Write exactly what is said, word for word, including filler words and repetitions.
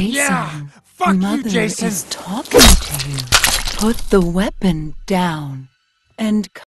Jason, Yeah! Fuck Mother you, Jason! is talking to you. Put the weapon down and